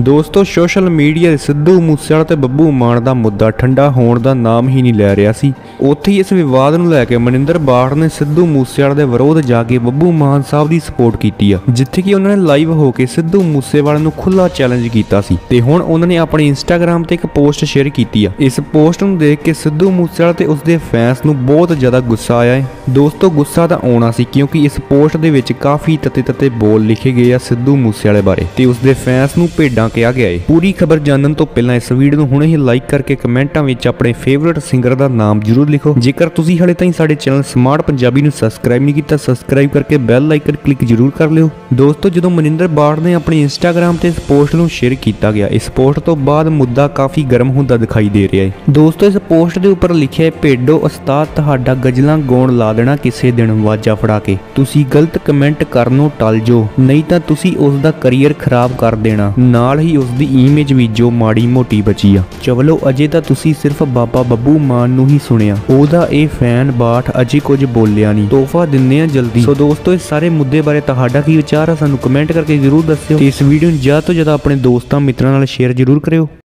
ਦੋਸਤੋ social media ਤੇ ਸਿੱਧੂ ਮੂਸੇਵਾਲਾ ਤੇ ਬੱਬੂ ਮਾਨ ਦਾ ਮੁੱਦਾ ਠੰਡਾ ਹੋਣ ਦਾ ਨਾਮ ਹੀ ਨਹੀਂ ਲੈ ਰਿਹਾ ਸੀ। ਉੱਥੇ ਹੀ ਇਸ ਵਿਵਾਦ ਨੂੰ ਲੈ ਕੇ ਮਨਿੰਦਰ ਬਾਠ ਨੇ ਸਿੱਧੂ ਮੂਸੇਵਾਲਾ ਦੇ ਵਿਰੋਧ ਜਾ ਕੇ ਬੱਬੂ ਮਾਨ ਸਾਹਿਬ ਦੀ ਸਪੋਰਟ ਕੀਤੀ ਆ, ਜਿੱਥੇ ਕਿ ਉਹਨਾਂ ਨੇ ਲਾਈਵ ਹੋ ਕੇ ਸਿੱਧੂ ਮੂਸੇਵਾਲਾ ਨੂੰ ਖੁੱਲਾ ਚੈਲੰਜ ਕੀਤਾ ਸੀ ਤੇ ਹੁਣ ਉਹਨਾਂ ਨੇ ਆਪਣੇ ਇੰਸਟਾਗ੍ਰਾਮ ਤੇ ਇੱਕ ਪੋਸਟ ਸ਼ੇਅਰ ਕੀਤੀ ਆ। ਇਸ ਪੋਸਟ ਨੂੰ ਦੇਖ ਕੇ ਸਿੱਧੂ ਮੂਸੇਵਾਲਾ ਤੇ ਉਸਦੇ ਫੈਨਸ ਨੂੰ ਬਹੁਤ ਜ਼ਿਆਦਾ ਗੁੱਸਾ ਆਇਆ ਹੈ। ਦੋਸਤੋ ਗੁੱਸਾ ਤਾਂ ਆਉਣਾ ਸੀ ਕਿਉਂਕਿ ਇਸ ਪੋਸਟ ਦੇ ਵਿੱਚ ਕਾਫੀ ਤੱਤੇ ਬੋਲ ਲਿਖੇ ਗਏ ਆ ਸਿੱਧੂ ਮੂਸੇਵਾਲੇ ਬਾਰੇ ਤੇ ਉਸਦੇ ਫੈਨਸ ਨੂੰ ਭੇਡਾਂ ਕਿਹਾ ਗਿਆ ਹੈ। ਪੂਰੀ ਖਬਰ ਜਾਣਨ ਤੋਂ ਪਹਿਲਾਂ ਇਸ ਵੀਡੀਓ ਨੂੰ ਹੁਣੇ ਹੀ ਲਾਈਕ ਕਰਕੇ ਕਮੈਂਟਾਂ ਵਿੱਚ ਆਪਣੇ ਫੇਵਰਿਟ ਸਿੰਗਰ ਦਾ ਨਾਮ ਜ਼ਰੂਰ ਲਿਖੋ। ਜੇਕਰ ਤੁਸੀਂ ਹਲੇ ਤਾਈਂ ਸਾਡੇ ਚੈਨਲ ਸਮਾਰਟ ਪੰਜਾਬੀ ਨੂੰ ਸਬਸਕ੍ਰਾਈਬ ਨਹੀਂ ਕੀਤਾ, ਸਬਸਕ੍ਰਾਈਬ ਕਰਕੇ ਬੈਲ ਆਈਕਨ ਕਲਿੱਕ ਜ਼ਰੂਰ ਕਰ ਲਿਓ। ਦੋਸਤੋ ਜਦੋਂ ਮਨਿੰਦਰ ਬਾਠ ਨੇ ਆਪਣੀ ਇੰਸਟਾਗ੍ਰਾਮ ਤੇ ਇਸ ਪੋਸਟ ਨੂੰ ਸ਼ੇਅਰ ਕੀਤਾ ਗਿਆ, ਇਸ ਪੋਸਟ ਤੋਂ ਬਾਅਦ ਮੁੱਦਾ ਕਾਫੀ ਗਰਮ ਹੁੰਦਾ ਦਿਖਾਈ ਦੇ ਰਿਹਾ ਹੈ। ਦੋਸਤੋ ਇਸ ਪੋਸਟ ਦੇ ਉੱਪਰ ਲਿਖਿਆ ਹੈ, ਭੇਡੋ ਉਸਤਾਦ ਤੁਹਾਡਾ ਗਜ਼ਲਾਂ ਗਾਉਣ ਲਾ ਦੇਣਾ ਕਿਸੇ ਦਿਨ ਵਾਜਾ ਫੜਾ ਕੇ, ਤੁਸੀਂ ਗਲਤ ਕਮੈਂਟ ਕਰਨੋਂ ਟਲ ਜੋ, ਨਹੀਂ ਤਾਂ ਤੁਸੀਂ ਉਸ ਦਾ ਕਰੀਅਰ ਖਰਾਬ ਕਰ ਦੇਣਾ, ਨਾਲ ਹੀ ਉਸ ਦੀ ਇਮੇਜ ਵੀ ਜੋ ਮਾੜੀ ਮੋਟੀ ਬਚੀ ਆ। ਚਵਲੋ ਅਜੇ ਤਾਂ ਤੁਸੀਂ ਸਿਰਫ ਬਾਬਾ ਬੱਬੂ ਮਾਨ ਨੂੰ ਹੀ ਸੁਣਿਆ, ਉਹਦਾ ਇਹ ਫੈਨ ਬਾਠ ਅਜੇ ਕੁਝ ਬੋਲਿਆ ਨਹੀਂ, ਤੋਹਫਾ ਦਿੰਨੇ ਆ ਜਲਦੀ। ਸੋ ਦੋਸਤੋ ਇਸ ਸਾਰੇ ਮੁੱਦੇ ਬਾਰੇ ਤੁਹਾਡਾ ਕੀ ਵਿਚਾਰ ਆ, ਸਾਨੂੰ ਕਮੈਂਟ ਕਰਕੇ ਜ਼ਰੂਰ ਦੱਸਿਓ ਤੇ ਇਸ ਵੀਡੀਓ ਨੂੰ ਜ਼ਿਆਦਾ ਤੋਂ ਜ਼ਿਆਦਾ ਆਪਣੇ ਦੋਸਤਾਂ ਮਿੱਤਰਾਂ ਨਾਲ ਸ਼ੇਅਰ ਜ਼ਰੂਰ ਕਰਿਓ।